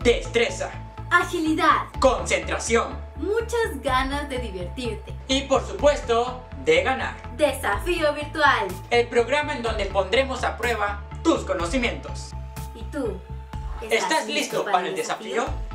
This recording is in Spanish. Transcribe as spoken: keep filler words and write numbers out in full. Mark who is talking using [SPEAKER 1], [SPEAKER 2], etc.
[SPEAKER 1] destreza,
[SPEAKER 2] agilidad,
[SPEAKER 1] concentración
[SPEAKER 2] muchas ganas de divertirte.
[SPEAKER 1] y, por supuesto, de ganar.
[SPEAKER 2] Desafío virtual.
[SPEAKER 1] El programa en donde pondremos a prueba tus conocimientos.
[SPEAKER 2] ¿Y tú?
[SPEAKER 1] ¿Estás listo para el desafío?